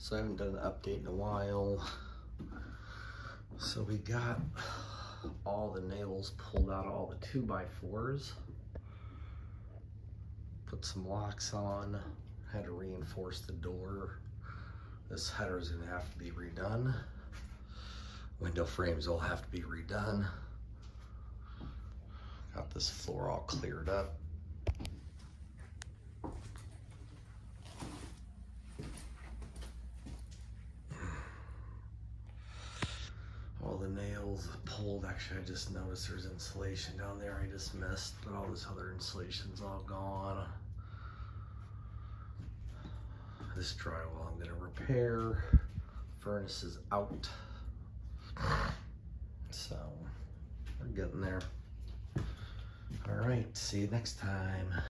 So I haven't done an update in a while. So we got all the nails pulled out of all the 2x4s. Put some locks on. Had to reinforce the door. This header is gonna have to be redone. Window frames will have to be redone. Got this floor all cleared up. All the nails pulled. Actually, I just noticed there's insulation down there I just missed, but all this other insulation's all gone. This drywall I'm gonna repair. Furnace is out. So, we're getting there. All right, see you next time.